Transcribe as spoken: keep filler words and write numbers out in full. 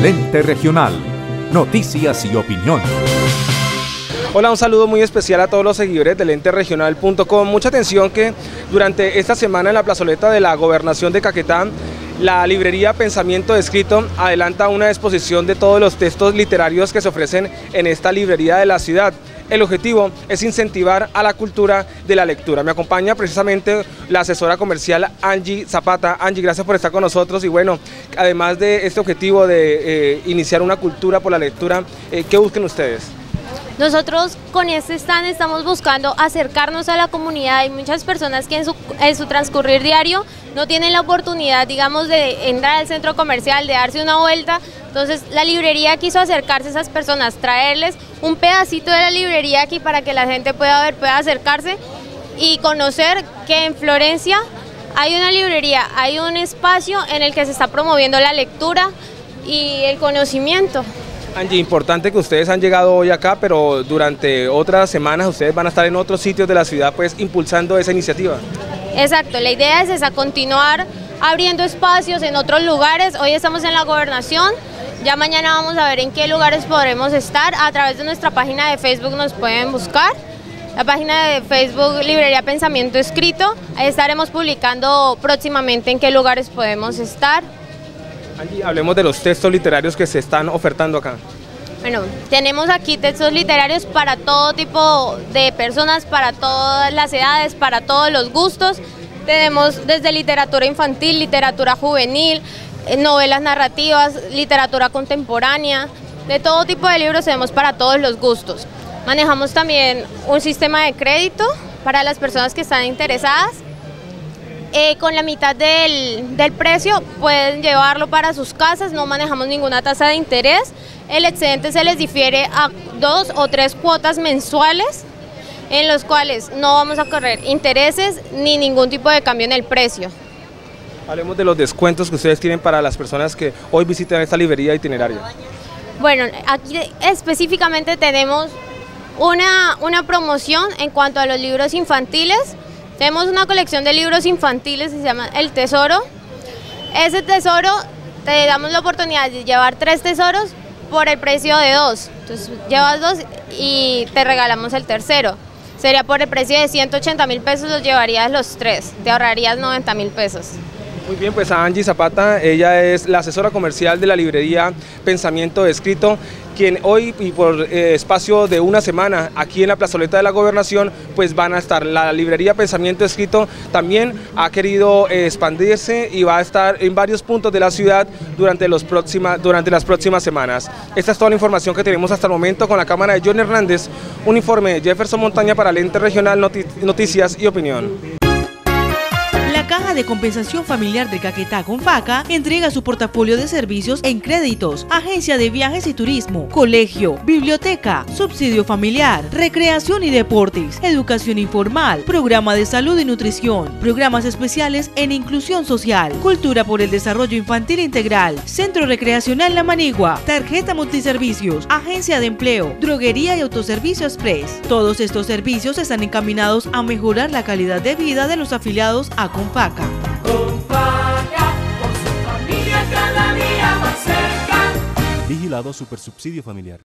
El Ente Regional. Noticias y opinión. Hola, un saludo muy especial a todos los seguidores del ente regional punto com. Mucha atención que durante esta semana en la plazoleta de la Gobernación de Caquetá, la librería Pensamiento Escrito adelanta una exposición de todos los textos literarios que se ofrecen en esta librería de la ciudad. El objetivo es incentivar a la cultura de la lectura. Me acompaña precisamente la asesora comercial Angie Zapata. Angie, gracias por estar con nosotros y bueno, además de este objetivo de eh, iniciar una cultura por la lectura, eh, ¿qué buscan ustedes? Nosotros con este stand estamos buscando acercarnos a la comunidad. Hay muchas personas que en su, en su transcurrir diario no tienen la oportunidad, digamos, de entrar al centro comercial, de darse una vuelta. Entonces la librería quiso acercarse a esas personas, traerles un pedacito de la librería aquí para que la gente pueda ver, pueda acercarse y conocer que en Florencia hay una librería, hay un espacio en el que se está promoviendo la lectura y el conocimiento. Angie, importante que ustedes han llegado hoy acá, pero durante otras semanas ustedes van a estar en otros sitios de la ciudad pues impulsando esa iniciativa. Exacto, la idea es esa, continuar abriendo espacios en otros lugares. Hoy estamos en la Gobernación, ya mañana vamos a ver en qué lugares podremos estar. A través de nuestra página de Facebook nos pueden buscar, la página de Facebook Librería Pensamiento Escrito, ahí estaremos publicando próximamente en qué lugares podemos estar. Angie, hablemos de los textos literarios que se están ofertando acá. Bueno, tenemos aquí textos literarios para todo tipo de personas, para todas las edades, para todos los gustos. Tenemos desde literatura infantil, literatura juvenil, novelas narrativas, literatura contemporánea, de todo tipo de libros tenemos para todos los gustos. Manejamos también un sistema de crédito para las personas que están interesadas. Eh, con la mitad del, del precio pueden llevarlo para sus casas, no manejamos ninguna tasa de interés. El excedente se les difiere a dos o tres cuotas mensuales en los cuales no vamos a correr intereses ni ningún tipo de cambio en el precio. Hablemos de los descuentos que ustedes tienen para las personas que hoy visitan esta librería itineraria. Bueno, aquí específicamente tenemos una, una promoción en cuanto a los libros infantiles. Tenemos una colección de libros infantiles que se llama El Tesoro. Ese tesoro, te damos la oportunidad de llevar tres tesoros por el precio de dos. Entonces llevas dos y te regalamos el tercero. Sería por el precio de ciento ochenta mil pesos, los llevarías los tres, te ahorrarías noventa mil pesos. Muy bien, pues a Angie Zapata, ella es la asesora comercial de la librería Pensamiento Escrito, quien hoy y por eh, espacio de una semana aquí en la plazoleta de la Gobernación pues van a estar. La librería Pensamiento Escrito también ha querido eh, expandirse y va a estar en varios puntos de la ciudad durante, los próxima, durante las próximas semanas. Esta es toda la información que tenemos hasta el momento con la cámara de John Hernández, un informe de Jefferson Montaña para el Ente Regional Noticias y Opinión. La Caja de Compensación Familiar de Caquetá Confaca entrega su portafolio de servicios en créditos, agencia de viajes y turismo, colegio, biblioteca, subsidio familiar, recreación y deportes, educación informal, programa de salud y nutrición, programas especiales en inclusión social, cultura por el desarrollo infantil integral, centro recreacional La Manigua, tarjeta multiservicios, agencia de empleo, droguería y autoservicio express. Todos estos servicios están encaminados a mejorar la calidad de vida de los afiliados a Confaca. Confaca, con su familia cada día más cerca. Vigilado Supersubsidio Familiar.